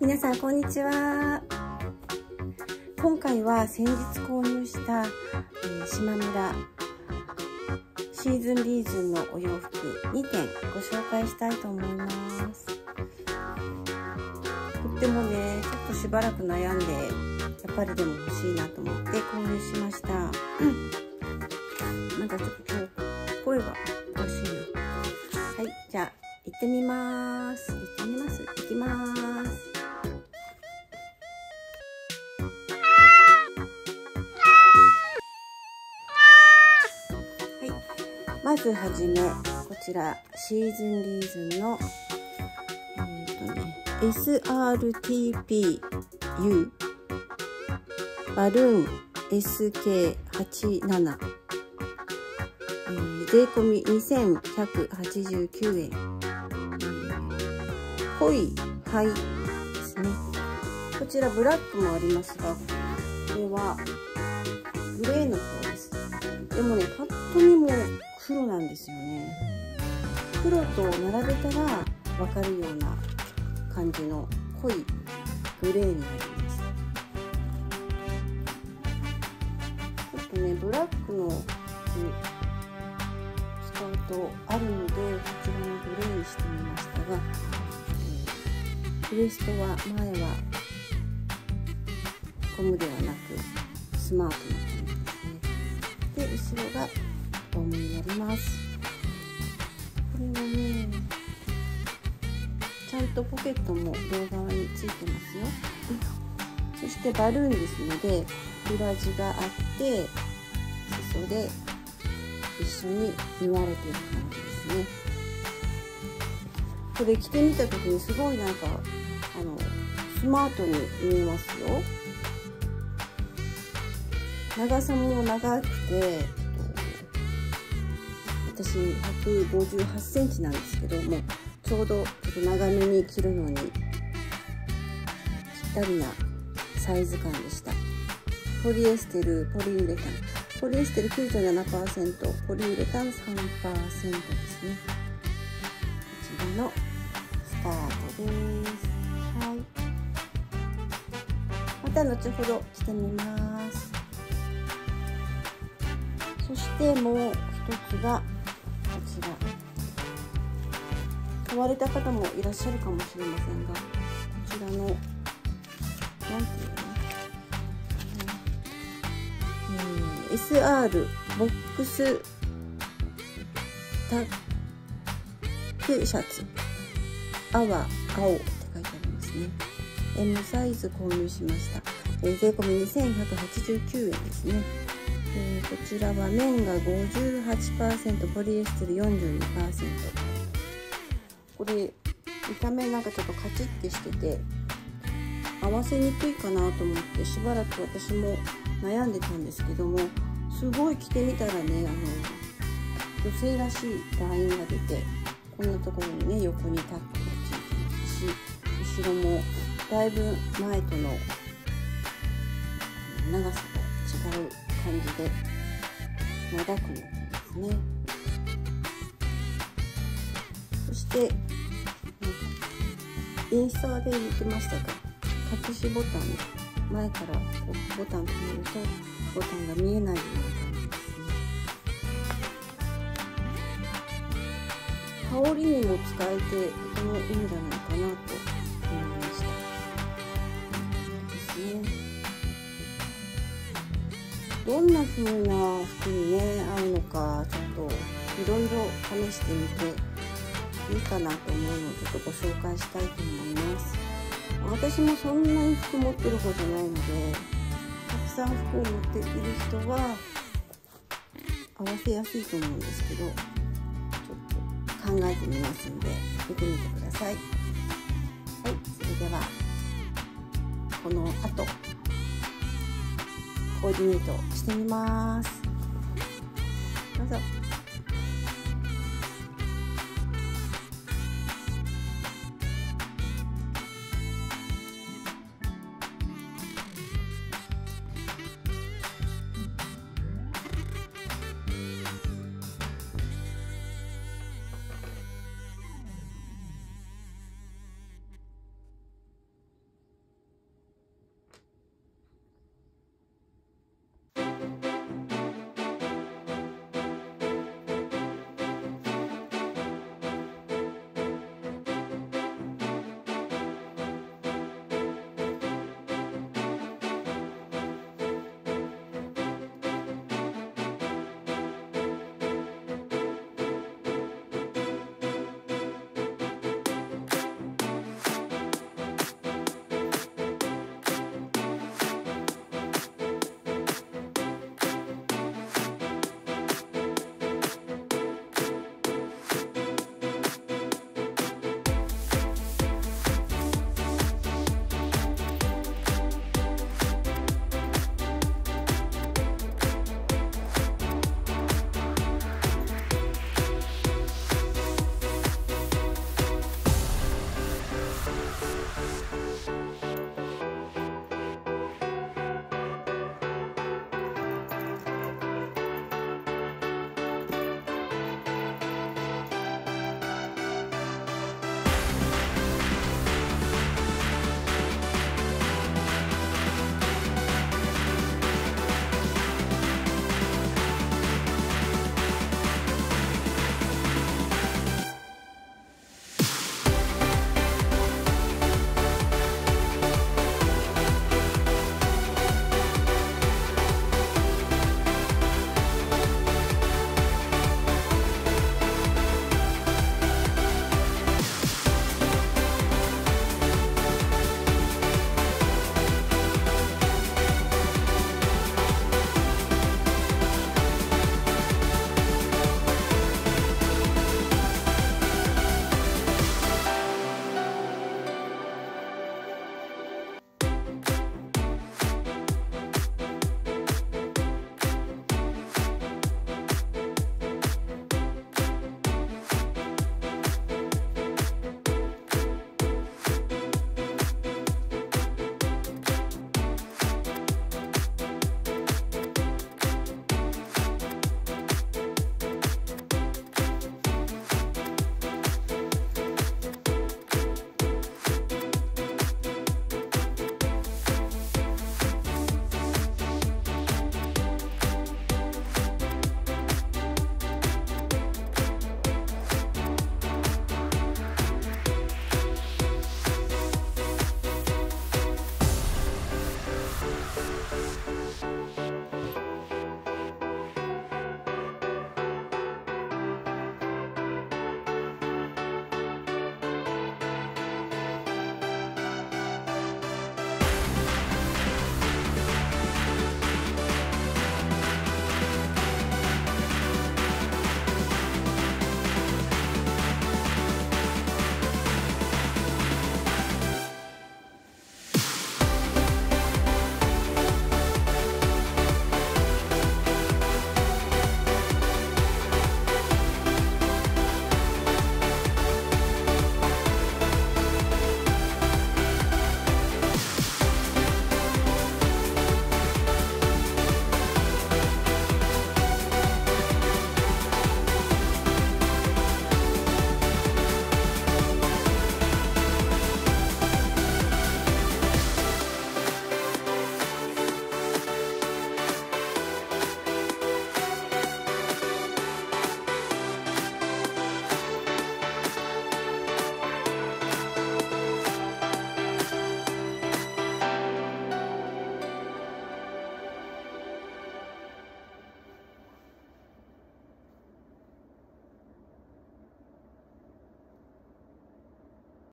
皆さんこんにちは。今回は先日購入したしまむらシーズンリーズンのお洋服2点ご紹介したいと思います。とってもね、ちょっとしばらく悩んで、やっぱりでも欲しいなと思って購入しました。なんかちょっと今日声がおかしいな。はい、じゃあ行ってみます。行きます。まずはじめ、こちらシーズンリーズンの、SRTPU バルーン SK87、税込み2189円、濃い灰ですね。こちらブラックもありますが、これはグレーの方です。でもね、パッと見も黒なんですよね。黒と並べたら分かるような感じの濃いグレーになります。ちょっとね、ブラックの使うとあるので、こちらのグレーにしてみましたが、ウエストは前はゴムではなくスマートな感じですね。で、後ろがゴムになります。これはね、ちゃんとポケットも両側についてますよ。そしてバルーンですので、裏地があって裾で一緒に縫われている感じですね。これ着てみた時にすごいなんかスマートに見えますよ。長さも長くて、私158センチなんですけども、ちょうどちょっと長めに着るのにぴったりなサイズ感でした。ポリエステル、ポリウレタン、ポリエステル 97%、ポリウレタン 3% ですね。こちらのスカートです。はい。また後ほど着てみます。そしてもう一つがこちら。買われた方もいらっしゃるかもしれませんが、こちらのなんていうの、SR ボックスタックシャツ青って書いてありますね。M サイズ購入しました。税込み2189円ですね。こちらは綿が 58%、ポリエステル 42%。これ見た目なんかちょっとカチッてしてて合わせにくいかなと思ってしばらく私も悩んでたんですけども、すごい着てみたらね、女性らしいラインが出て、こんなところにね、横にタックがついてますし、後ろもだいぶ前との長さが違う感じで長くなってますね。そしてインスタで言ってましたが、隠しボタン、前からこうボタン止めるとボタンが見えないような感じですね。羽織にも使えてとてもいいんじゃないかなと思いましたですね。どんな風な服にね合うのか、ちょっといろいろ試してみていいかなと思うのをちょっとご紹介したいと思います。私もそんなに服持ってる方じゃないので、たくさん服を持っている人は合わせやすいと思うんですけど、ちょっと考えてみますので見てみてください。はい、それではこの後コーディネートしてみます。どうぞ。